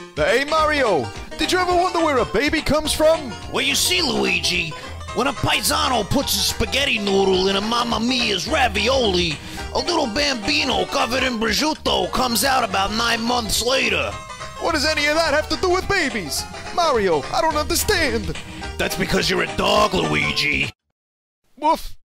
Hey Mario, did you ever wonder where a baby comes from? Well, you see, Luigi, when a paisano puts a spaghetti noodle in a Mamma Mia's ravioli, a little bambino covered in prosciutto comes out about 9 months later. What does any of that have to do with babies? Mario, I don't understand. That's because you're a dog, Luigi. Woof.